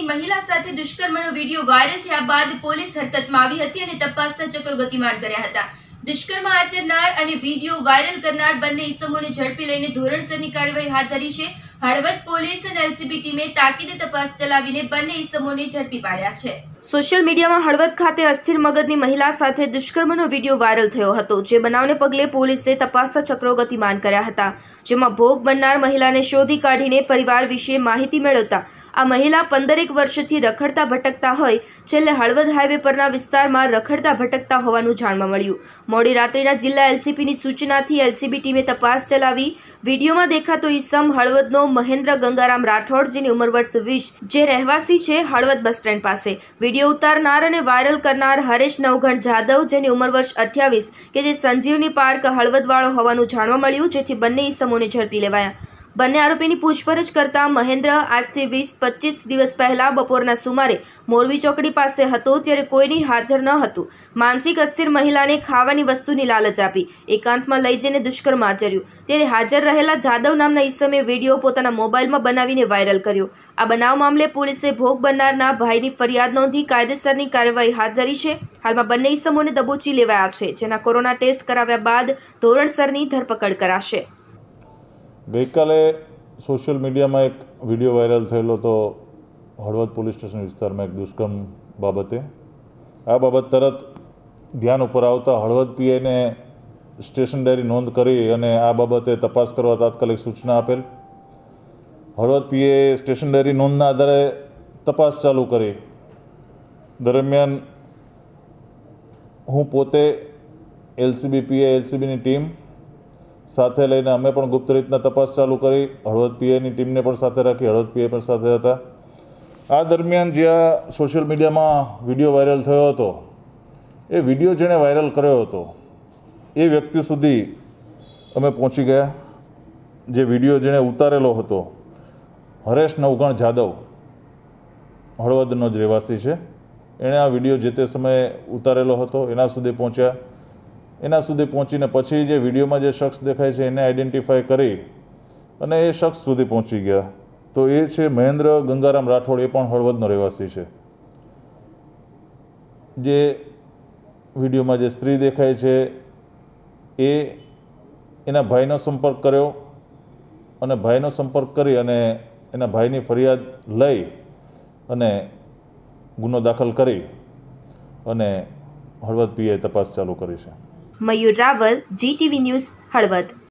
વર્ષની મહિલા સાથે દુષ્કર્મનો વિડીયો વાયરલ થયા બાદ પોલીસ હરકતમાં આવી હતી અને તપાસના ચક્રો ગતિમાન કર્યા હતા। દુષ્કર્મ આચરનાર અને વિડીયો વાયરલ કરનાર બંને ઇસમોને ઝડપી લઈને ધોરણસરની કાર્યવાહી હાથ ધરી છે। હળવદ પોલીસ અને એલસીબી ટીમે તાકીદે તપાસ ચલાવીને બંને ઇસમોને ઝડપી પાડ્યા છે। સોશિયલ મીડિયામાં હળવદ ખાતે અસ્થિર મગજની મહિલા સાથે દુષ્કર્મનો વિડીયો વાયરલ થયો હતો, જે બનાવને પગલે પોલીસે તપાસના ચક્રો ગતિમાન કર્યા હતા, જેમાં ભોગ બનનાર મહિલાને શોધી કાઢીને પરિવાર વિશે માહિતી મેળવતા આ મહિલા 15 વર્ષથી રખડતા ભટકતા હોય છેલ્લે હળવદ હાઈવે પરના વિસ્તારમાં રખડતા ભટકતા હોવાનું જાણવા મળ્યું। મોડી રાત્રિના જિલ્લા એલસીપીની સૂચનાથી એલસીબી ટીમે તપાસ ચલાવી વિડીયોમાં દેખાતો ઈસમ હળવદનો મહેન્દ્ર ગંગારામ રાઠોડ, જેની ઉંમર વર્ષ 20, જે રહેવાસી છે હળવદ બસ સ્ટેન્ડ પાસે। વિડીયો ઉતારનાર અને વાયરલ કરનાર હરેશ નવઘણ જાદવ, જેની ઉંમર વર્ષ 28, કે જે સંજીવની પાર્ક હળવદ વાળો હોવાનું જાણવા મળ્યું, જેથી બંને ઈસમોને ઝડપી લેવાયા। બંને આરોપીની પૂછપરછ કરતા મહેન્દ્ર આજથી 20-25 દિવસ પહેલા બપોરના સુમારે મોરબી ચોકડી પાસે હતો, ત્યારે કોઈની હાજર ન હતું। માનસિક અસ્થિર મહિલાને ખાવાની વસ્તુની લાલચ આપી એકાંતમાં લઈ જઈને દુષ્કર્મ આચર્યું, ત્યારે હાજર રહેલા જાદવ નામના ઈસમે વિડીયો પોતાના મોબાઈલમાં બનાવીને વાયરલ કર્યો। આ બનાવ મામલે પોલીસે ભોગ બનનારના ભાઈની ફરિયાદ નોંધી કાયદેસરની કાર્યવાહી હાથ ધરી છે। હાલમાં બંને ઈસમોને દબોચી લેવાયા છે, જેના કોરોના ટેસ્ટ કરાવ્યા બાદ ધોરણસરની ધરપકડ કરાશે। ગઈકાલે સોશિયલ મીડિયામાં એક વિડીયો વાયરલ થયેલો હતો હળવદ પોલીસ સ્ટેશન વિસ્તારમાં એક દુષ્કર્મ બાબતે। આ બાબત તરત ધ્યાન ઉપર આવતા હળવદ પીઆઈને સ્ટેશન ડાયરી નોંધ કરી અને આ બાબતે તપાસ કરવા તાત્કાલિક સૂચના આપેલ। હળવદ પીએ સ્ટેશન ડાયરી નોંધના આધારે તપાસ ચાલુ કરી। દરમિયાન હું પોતે એલસીબી પીએ, એલસીબીની ટીમ સાથે લઈને અમે પણ ગુપ્ત રીતના તપાસ ચાલુ કરી। હળવદ પીઆઈની ટીમને પણ સાથે રાખી, હળવદ પીઆઈ પણ સાથે હતા। આ દરમિયાન જ્યાં સોશિયલ મીડિયામાં વિડીયો વાયરલ થયો હતો, એ વિડીયો જેણે વાયરલ કર્યો હતો એ વ્યક્તિ સુધી અમે પહોંચી ગયા। જે વિડીયો જેણે ઉતારેલો હતો હરેશ નવઘણ જાદવ, હળવદનો જ રહેવાસી છે, એણે આ વિડીયો જે તે સમયે ઉતારેલો હતો એના સુધી પહોંચ્યા। એના સુધી પહોંચીને પછી જે વિડીયોમાં જે શખ્સ દેખાય છે એને આઈડેન્ટિફાઈ કરી અને એ શખ્સ સુધી પહોંચી ગયા। તો એ છે મહેન્દ્ર ગંગારામ રાઠોડ, એ પણ હળવદનો રહેવાસી છે। જે વિડીયોમાં જે સ્ત્રી દેખાય છે એ એના ભાઈનો સંપર્ક કર્યો અને ભાઈનો સંપર્ક કરી અને એના ભાઈની ફરિયાદ લઈ અને ગુનો દાખલ કરી અને હળવદ પીઆઈ તપાસ ચાલુ કરી છે। Mayur Rawal, GTV news, Halvad.